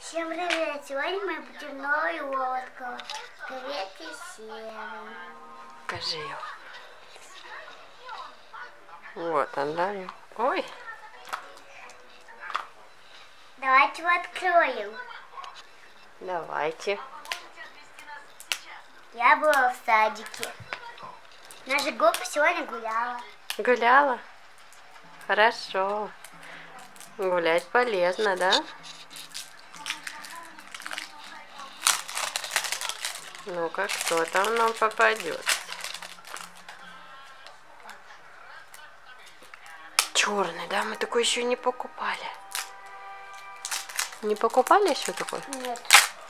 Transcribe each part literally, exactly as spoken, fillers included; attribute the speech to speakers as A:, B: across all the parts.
A: Всем привет! Сегодня мы будем новую лодку. Привет и серый.
B: Покажи ее. Вот она. Ой.
A: Давайте его откроем.
B: Давайте.
A: Я была в садике. Наша группа сегодня гуляла.
B: Гуляла? Хорошо. Гулять полезно, да? Ну-ка, кто там нам попадет? Черный, да? Мы такой еще не покупали. Не покупали еще такой?
A: Нет.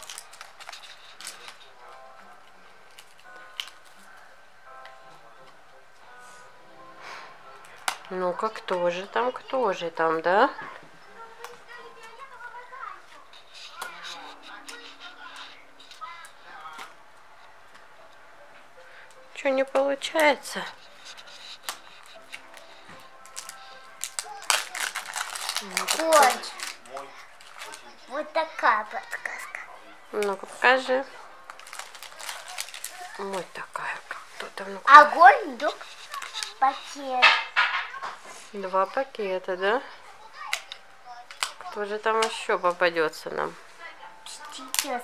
B: Ну-ка, кто же там, кто же там, да? Что не получается?
A: Вот. Вот такая подсказка.
B: Ну-ка, покажи. Вот такая. Кто там? Ну-ка.
A: Огонь, дух, пакет.
B: Два пакета, да? Кто же там еще попадется нам?
A: Стикер.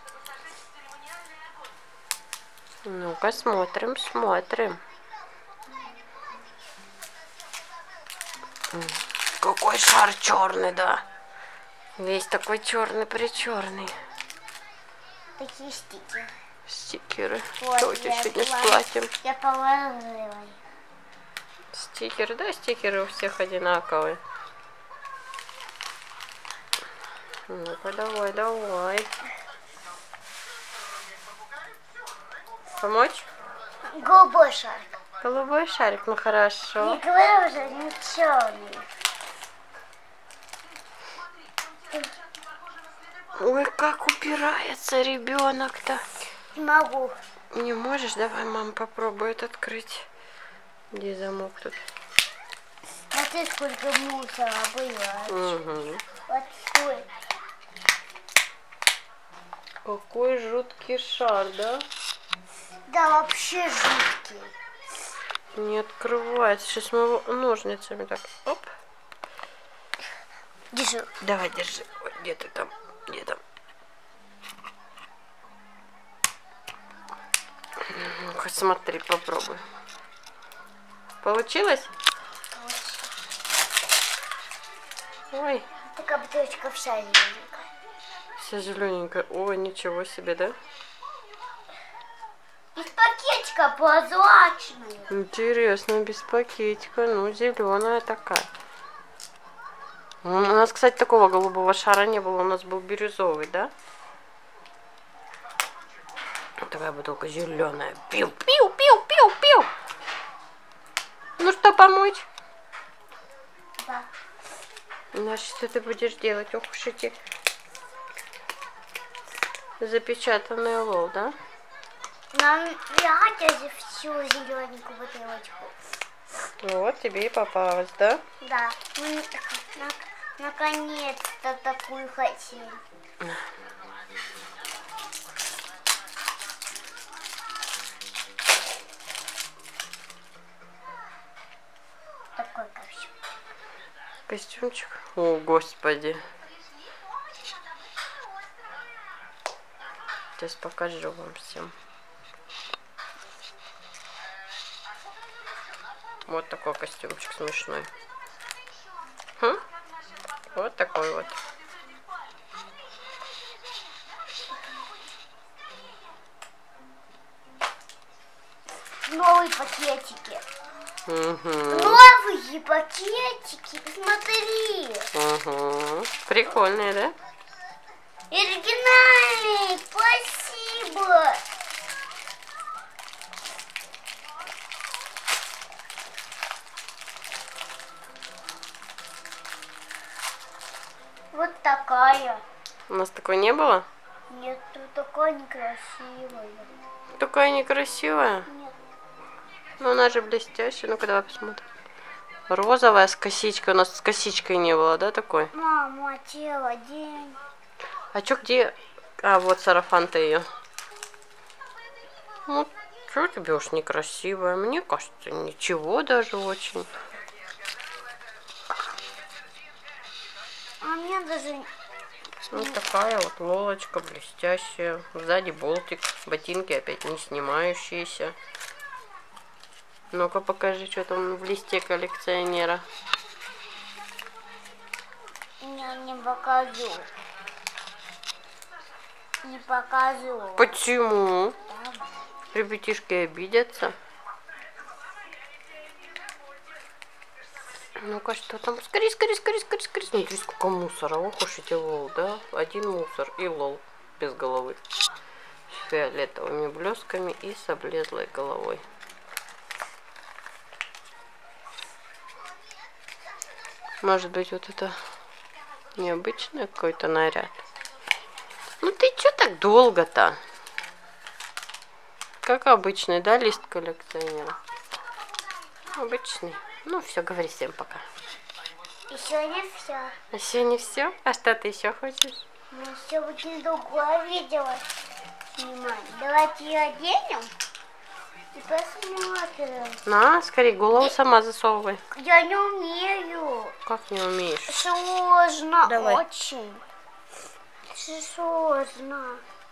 B: Ну-ка, смотрим, смотрим. Какой шар черный, да? Весь такой черный-причерный.
A: Такие стикеры.
B: Стикеры.
A: Вот,
B: Что у тебя
A: я
B: сегодня
A: пола-
B: сплатим?
A: Я положила.
B: Стикеры, да, стикеры у всех одинаковые. Ну-ка, давай, давай. Помочь?
A: Голубой шарик.
B: Голубой шарик, ну хорошо.
A: Не говорю уже, не черный.
B: Ой, как упирается ребенок-то.
A: Не могу.
B: Не можешь? Давай мама попробует открыть. Где замок тут?
A: Смотри, сколько мусора было.
B: Угу.
A: Вот стой.
B: Какой жуткий шар, да?
A: Да, вообще жуткий.
B: Не открывается. Сейчас мы его ножницами так. Оп.
A: Держи.
B: Давай, держи. Ой, где ты там? Где там? Ну-ка, смотри, попробуй. Получилось? Ой,
A: Такая бутылочка вся зелененькая.
B: вся зелененькая. Ой, ничего себе, да?
A: Из пакетика прозрачная.
B: Интересно, без пакетика. Ну, зеленая такая. У нас, кстати, такого голубого шара не было. У нас был бирюзовый, да? Такая бутылка зеленая. Пиу, пиу, пиу, пиу, пиу. Ну что, помочь?
A: Да.
B: Значит, что ты будешь делать? Ох уж эти запечатанные лол, да?
A: Нам я хочу всю зелененькую бутылочку.
B: Вот тебе и попалось, да?
A: Да. Мы на- наконец-то такую хотели. Такой костюм.
B: Костюмчик. О, господи. Сейчас покажу вам всем. Вот такой костюмчик смешной. Хм? Вот такой вот.
A: Новые пакетики.
B: Угу.
A: Новые пакетики. Посмотри.
B: Угу. Прикольные, да?
A: Оригинальные. Спасибо. Вот такая.
B: У нас такой не было?
A: Нет, тут такая некрасивая.
B: Такая некрасивая.
A: Нет.
B: Ну, она же блестящая. Ну-ка, давай посмотрим. Розовая с косичкой. У нас с косичкой не было, да, такой?
A: Мама, тело, день.
B: А чё, где? А, вот сарафан-то ее. Ну, чё тебе уж некрасивая? Мне кажется, ничего даже очень.
A: А мне даже...
B: Вот такая вот лолочка блестящая. Сзади болтик. Ботинки опять не снимающиеся. Ну-ка покажи, что там в листе коллекционера.
A: Я не покажу. Не покажу.
B: Почему? Ребятишки обидятся. Ну-ка, что там? Скорей, скорей, скорей, скорей, скорей. Смотри, сколько мусора. Ох уж эти лол, да? Один мусор и лол без головы. С фиолетовыми блесками и с облезлой головой. Может быть, вот это необычный какой-то наряд. Ну ты чё так долго-то? Как обычный, да, лист коллекционера? Обычный. Ну все, говори всем пока.
A: Еще не все.
B: Еще не все? А что ты еще хочешь?
A: Мы еще очень другое видео снимать. Давайте ее оденем и посмотрим.
B: На, скорее, голову сама засовывай.
A: Я не умею.
B: Как не умеешь?
A: Сложно.
B: Давай.
A: Очень. Сложно.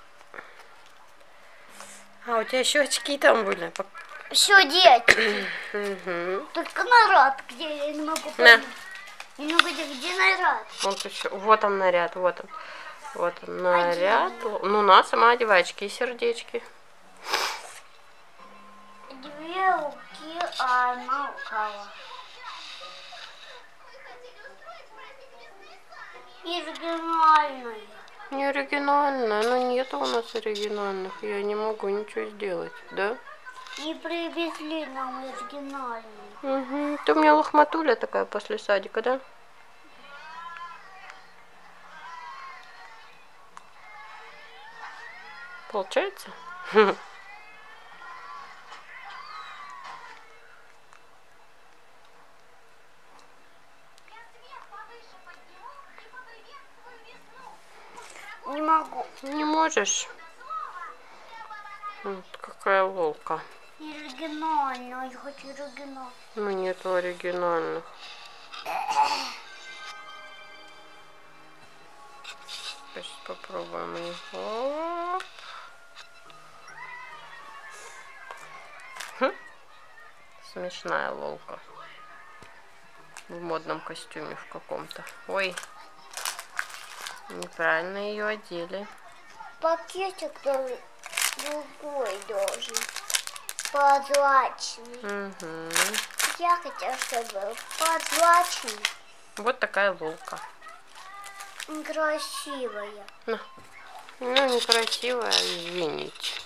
B: А, у тебя еще очки там были?
A: Все, детки.
B: Угу.
A: Только наряд, где я не могу понять. Не могу понять, где наряд.
B: Вот еще. Вот он наряд, вот он. Вот он наряд. Ну, на, сама одевай очки и сердечки.
A: Две руки, а одна рукава. И оригинальная.
B: Не оригинально, но нету у нас оригинальных. Я не могу ничего сделать, да?
A: Не привезли нам оригинальную.
B: Угу. Ты у меня лохматуля такая после садика, да? Получается?
A: Не могу.
B: Не можешь? Вот какая волка.
A: Оригинальную, я хочу оригинал.
B: Ну нету оригинальных. Сейчас попробуем его. Хм. Смешная волка. В модном костюме в каком-то. Ой. Неправильно ее одели.
A: Пакетик другой должен. Прозрачный.
B: Угу.
A: Я хотела, чтобы был прозрачный.
B: Вот такая волка.
A: Красивая.
B: Ну, ну некрасивая, извините.